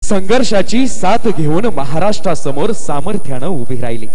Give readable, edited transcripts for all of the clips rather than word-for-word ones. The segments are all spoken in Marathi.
संघर्षाची साथ घेऊन महाराष्ट्रासमोर सामर्थ्याने उभी राहिली।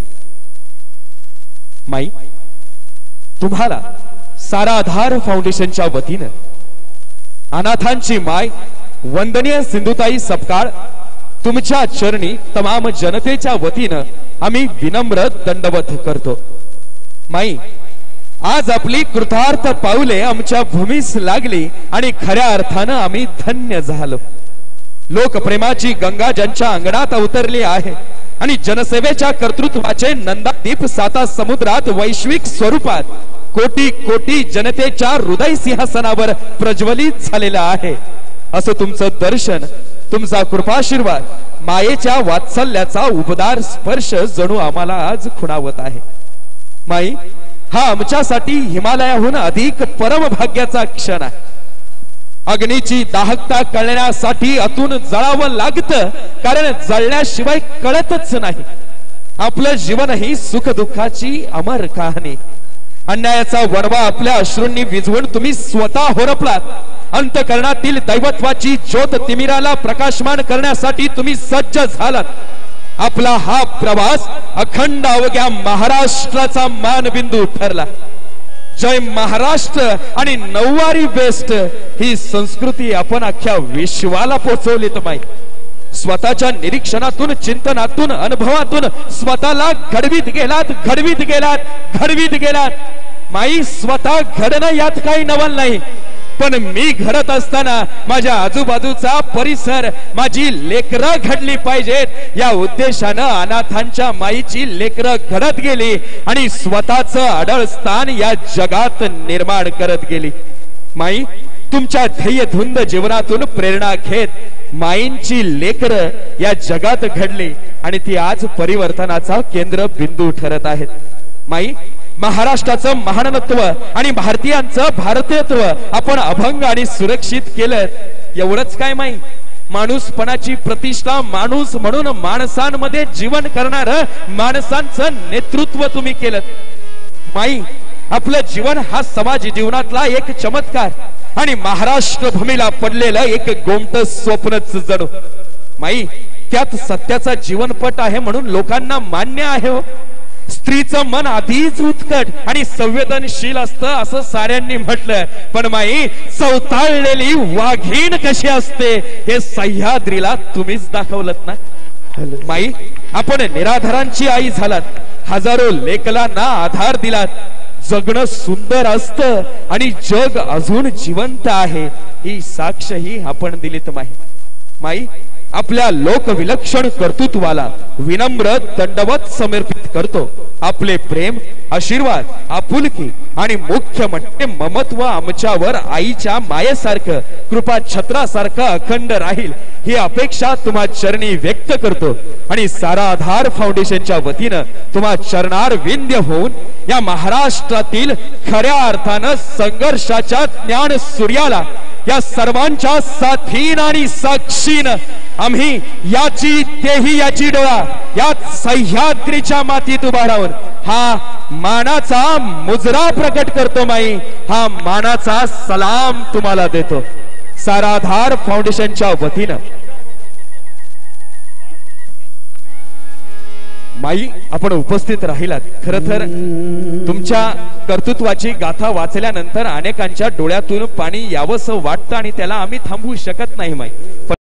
माई, तुम्हाला सारा आधार फाउंडेशनच्या वतीने अनाथांची माय वंदनीय सिंधुताई सपकाळ तुमच्या चरणी तमाम जनतेच्या वतीने आम्ही विनम्र दंडवत करतो। माई, आज आपली कृतार्थ पाऊले आमच्या भूमीस लागली आणि खऱ्या अर्थाने आम्ही धन्य झालो। लोकप्रेमाची गंगा ज्यांच्या अंगणात अवतरली आहे आणि जनसेवेच्या कर्तृत्वाचे नंदादीप साता समुद्रात वैश्विक स्वरूपात कोटी कोटी जनतेच्या हृदय सिंहासनावर प्रज्वलित झालेला आहे। असं तुमचं दर्शन, तुमचा कृपाशीर्वाद, मायेच्या वात्सल्याचा उबदार स्पर्श जणू आम्हाला आज खुणावत आहे। माई, हा आमच्यासाठी हिमालयाहून अधिक परम भाग्याचा क्षण आहे। अग्नीची दाहकता कळण्यासाठी आतून जळावं लागतं, कारण जळल्याशिवाय कळतच नाही। आपलं जीवन ही सुख दुःखाची अमर कहाणी। अन्यायाचा वणवा आपल्या अश्रूंनी विझवून तुम्ही स्वतः होरपलात। अंतकरणातील दैवत्वाची ज्योत तिमिराला प्रकाशमान करण्यासाठी तुम्ही सज्ज झालात। आपला हा प्रवास अखंड अवघ्या महाराष्ट्राचा मानबिंदू ठरला। जय महाराष्ट्र आणि नऊवारी बेस्ट ही संस्कृती आपण अख्ख्या विश्वाला पोहोचवलीत माई। स्वतःच्या निरीक्षणातून, चिंतनातून, अनुभवातून स्वतःला घडवीत गेलात माई। स्वतः घडणं यात काही नवल नाही, पण मी घडत असताना माझ्या आजूबाजूचा परिसर, माझी लेकरं घडली पाहिजेत या उद्देशानं अनाथांच्या माईची लेकरं घडत गेली आणि स्वतःचं अडळ स्थान या जगात निर्माण करत गेली। माई, तुमच्या ध्येयधुंद जीवनातून प्रेरणा घेत माईंची लेकरं या जगात घडली आणि ती आज परिवर्तनाचा केंद्र बिंदू ठरत आहेत। माई, महाराष्ट्राचं महानत्व आणि भारतीयांचं भारतीयत्व आपण अभंग आणि सुरक्षित केलं। एवढंच काय माई, माणूसपणाची प्रतिष्ठा, माणूस म्हणून माणसांमध्ये जीवन करणारं माणसांचं नेतृत्व तुम्ही केलं। माई, आपलं जीवन हा समाज जीवनातला एक चमत्कार आणि महाराष्ट्र भूमीला पडलेलं एक गोमट स्वप्नच जणू। माई, त्यात सत्याचा जीवनपट आहे म्हणून लोकांना मान्य आहे हो। स्त्रीचं मन आधीच उत्कट आणि संवेदनशील असतं असं साऱ्यांनी म्हटलं, पण माई, चवताळलेली वाघीण कशी असते हे सह्याद्रीला तुम्हीच दाखवलत ना। माई, आपण निराधारांची आई झालात, हजारो लेकरांना आधार दिलात। जगणं सुंदर असतं आणि जग अजून जिवंत आहे ही साक्षही आपण दिलीत माई। माई, आपल्या लोकविलक्षण कर्तृत्वाला विनम्र दंडवत समर्पित करतो। आपले प्रेम, आशीर्वाद, आपुलकी आणि मुख्य म्हणजे ममत्व आमच्यावर आईच्या मायेसारखं, कृपा छत्रासारखं अखंड राहील ही अपेक्षा तुम्हा चरणी व्यक्त करतो आणि सारा आधार फाउंडेशनच्या वतीनं तुम्हा चरणार विंध्य होऊन या महाराष्ट्रातील खऱ्या अर्थानं संघर्षाच्या ज्ञान सूर्याला या सर्वांच्या साथीन आणि साक्षीनं आम्ही याची तेही याची डोळा यात सह्याद्रीच्या मातीत उभा राहून हा मानाचा मुजरा प्रकट करतो माई। हा मानाचा सलाम तुम्हाला देतो सारा आधार फाउंडेशनच्या वतीनं। माई, आपण उपस्थित राहिलात। खरं तर तुमच्या कर्तृत्वाची गाथा वाचल्यानंतर अनेकांच्या डोळ्यातून पाणी यावंसं वाटतं आणि त्याला आम्ही थांबवू शकत नाही माई।